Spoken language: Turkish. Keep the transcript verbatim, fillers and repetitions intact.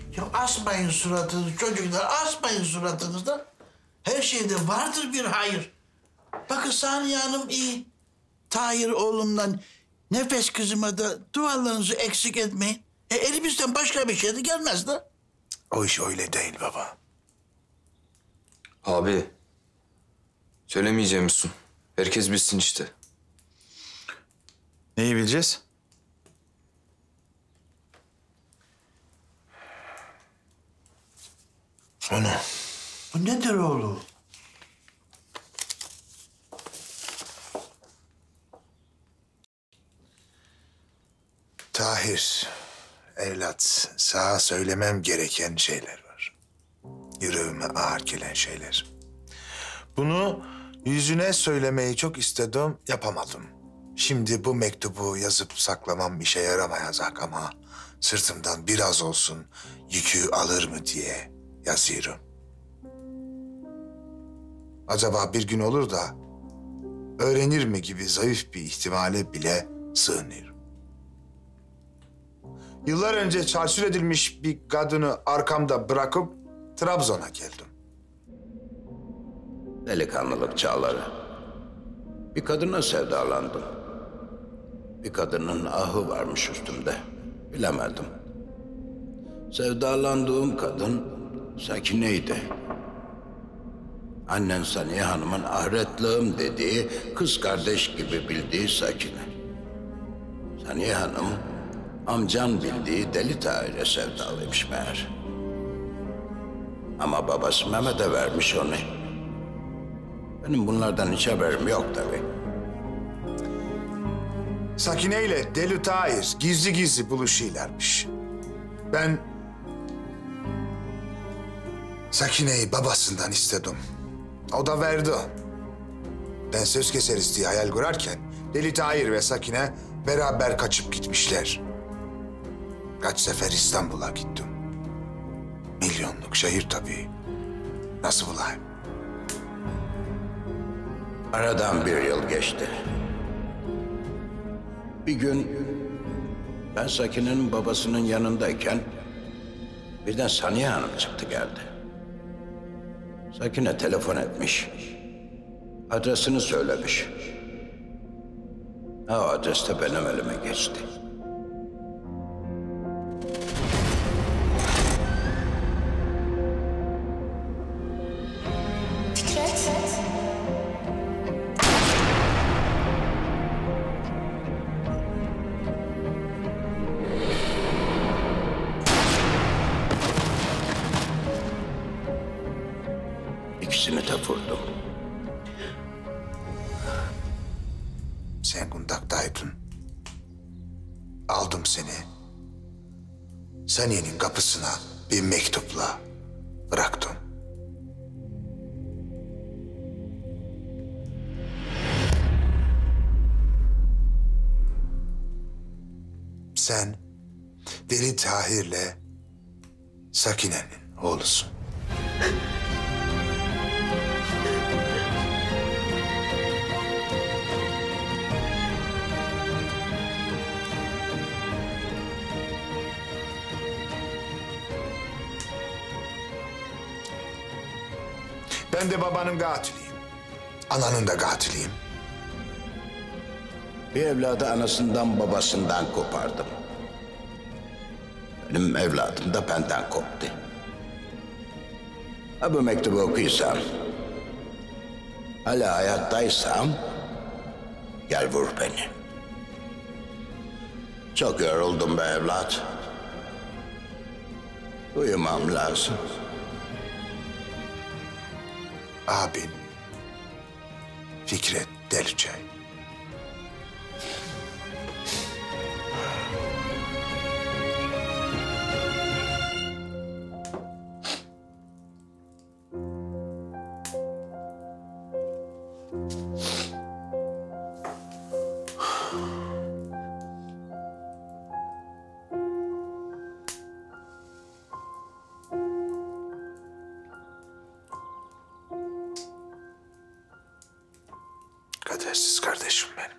Ya asmayın suratınızı çocuklar, asmayın suratınızı. Her şeyde vardır bir hayır. Bakın Saniye Hanım iyi. Tahir oğlumdan nefes kızıma da dualarınızı eksik etmeyin. E, elimizden başka bir şey de gelmez de. O iş öyle değil baba. Abi, söylemeyeceğim misin? Herkes bilsin işte. Neyi bileceğiz? Ana. Bu nedir oğlum? Tahir, evlat, sana söylemem gereken şeyler var. Yüreğime ağır gelen şeyler. Bunu yüzüne söylemeyi çok istedim, yapamadım. Şimdi bu mektubu yazıp saklamam işe yaramayacak ama sırtımdan biraz olsun yükü alır mı diye yazıyorum. Acaba bir gün olur da öğrenir mi gibi zayıf bir ihtimale bile sığınıyorum. Yıllar önce çarçur edilmiş bir kadını arkamda bırakıp Trabzon'a geldim. Delikanlılık çağları. Bir kadına sevdalandım. Bir kadının ahı varmış üstümde. Bilemedim. Sevdalandığım kadın Sakine'ydi. Annen Saniye Hanım'ın ahretlığım dediği, kız kardeş gibi bildiği Sakine. Saniye Hanım, amcan bildiği Deli Tahir'e sevdalıymış meğer. Ama babası Mehmet'e vermiş onu. Benim bunlardan hiç haberim yok tabii. Sakine ile Deli Tahir gizli gizli buluşuyorlarmış. Ben Sakine'yi babasından istedim. O da verdi. Ben söz keseriz diye hayal kurarken Deli Tahir ve Sakine beraber kaçıp gitmişler. Kaç sefer İstanbul'a gittim. Milyonluk şehir tabii. Nasıl bulayım? Aradan bir yıl geçti. Bir gün ben Sakine'nin babasının yanındayken birden Saniye Hanım çıktı geldi. Sakine telefon etmiş. Adresini söylemiş. O adres de benim elime geçti. İkisini de vurdum. Sen kundaktaydın. Aldım seni. Saniye'nin kapısına bir mektupla bıraktım. Sen Deli Tahir'le Sakine'nin oğlusun. Ben de babanın katiliyim. Ananın da katiliyim. Bir evladı anasından babasından kopardım. Benim evladım da benden koptu. Ha bu mektubu okuysam, hala hayattaysam gel vur beni. Çok yoruldum be evlat. Uyumam lazım. Abin Fikret Deliçay. Kadersiz kardeşim benim.